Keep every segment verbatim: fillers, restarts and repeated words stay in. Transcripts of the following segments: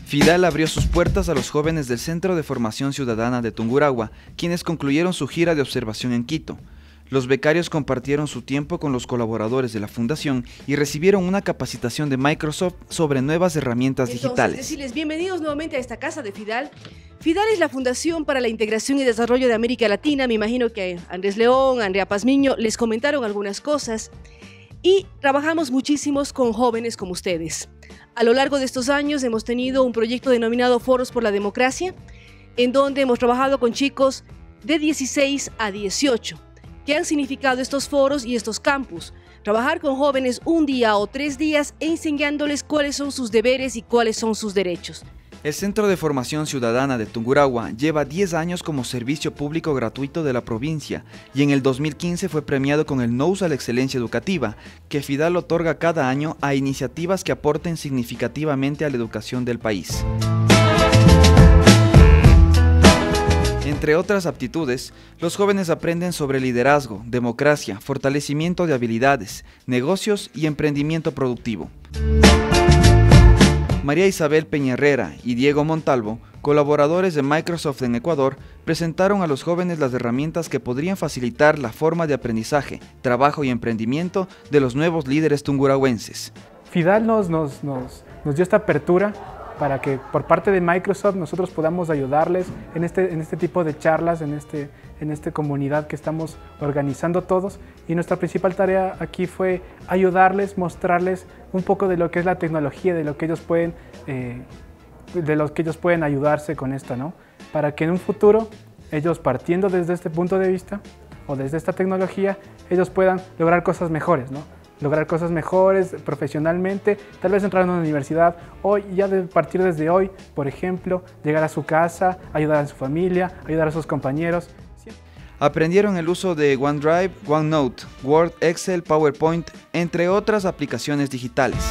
Fidal abrió sus puertas a los jóvenes del Centro de Formación Ciudadana de Tungurahua, quienes concluyeron su gira de observación en Quito. Los becarios compartieron su tiempo con los colaboradores de la fundación y recibieron una capacitación de Microsoft sobre nuevas herramientas Entonces, digitales. Decirles bienvenidos nuevamente a esta casa de Fidal. Fidal es la Fundación para la Integración y Desarrollo de América Latina. Me imagino que Andrés León, Andrea Pazmiño les comentaron algunas cosas. Y trabajamos muchísimos con jóvenes como ustedes. A lo largo de estos años hemos tenido un proyecto denominado Foros por la Democracia, en donde hemos trabajado con chicos de dieciséis a dieciocho. ¿Qué han significado estos foros y estos campus? Trabajar con jóvenes un día o tres días enseñándoles cuáles son sus deberes y cuáles son sus derechos. El Centro de Formación Ciudadana de Tungurahua lleva diez años como servicio público gratuito de la provincia y en el dos mil quince fue premiado con el N O U S a la excelencia educativa, que Fidal otorga cada año a iniciativas que aporten significativamente a la educación del país. Entre otras aptitudes, los jóvenes aprenden sobre liderazgo, democracia, fortalecimiento de habilidades, negocios y emprendimiento productivo. María Isabel Peña Herrera y Diego Montalvo, colaboradores de Microsoft en Ecuador, presentaron a los jóvenes las herramientas que podrían facilitar la forma de aprendizaje, trabajo y emprendimiento de los nuevos líderes tungurahuenses. Fidal nos, nos, nos, nos dio esta apertura para que por parte de Microsoft nosotros podamos ayudarles en este, en este tipo de charlas, en, este, en esta comunidad que estamos organizando todos. Y nuestra principal tarea aquí fue ayudarles, mostrarles un poco de lo que es la tecnología, de lo que ellos pueden, eh, de los que ellos pueden ayudarse con esto, ¿no? Para que en un futuro, ellos partiendo desde este punto de vista o desde esta tecnología, ellos puedan lograr cosas mejores, ¿no? Lograr cosas mejores profesionalmente, tal vez entrar en una universidad o ya de partir desde hoy, por ejemplo, llegar a su casa, ayudar a su familia, ayudar a sus compañeros. Aprendieron el uso de OneDrive, OneNote, Word, Excel, PowerPoint, entre otras aplicaciones digitales.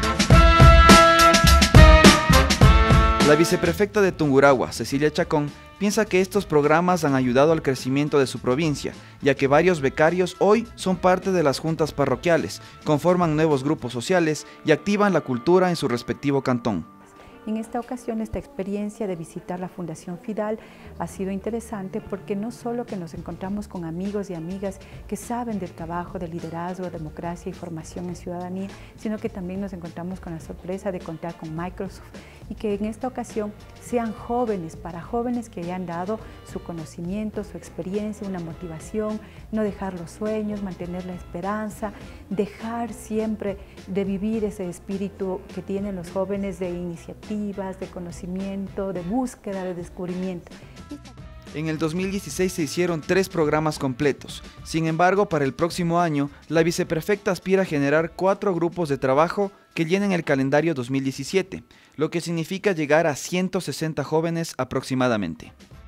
La viceprefecta de Tungurahua, Cecilia Chacón, piensa que estos programas han ayudado al crecimiento de su provincia, ya que varios becarios hoy son parte de las juntas parroquiales, conforman nuevos grupos sociales y activan la cultura en su respectivo cantón. En esta ocasión, esta experiencia de visitar la Fundación Fidal ha sido interesante porque no solo que nos encontramos con amigos y amigas que saben del trabajo de liderazgo, democracia y formación en ciudadanía, sino que también nos encontramos con la sorpresa de contar con Microsoft y que en esta ocasión sean jóvenes, para jóvenes que hayan dado su conocimiento, su experiencia, una motivación, no dejar los sueños, mantener la esperanza, dejar siempre de vivir ese espíritu que tienen los jóvenes de iniciativas, de conocimiento, de búsqueda, de descubrimiento. En el dos mil dieciséis se hicieron tres programas completos. Sin embargo, para el próximo año, la viceprefecta aspira a generar cuatro grupos de trabajo que llenen el calendario dos mil diecisiete, lo que significa llegar a ciento sesenta jóvenes aproximadamente.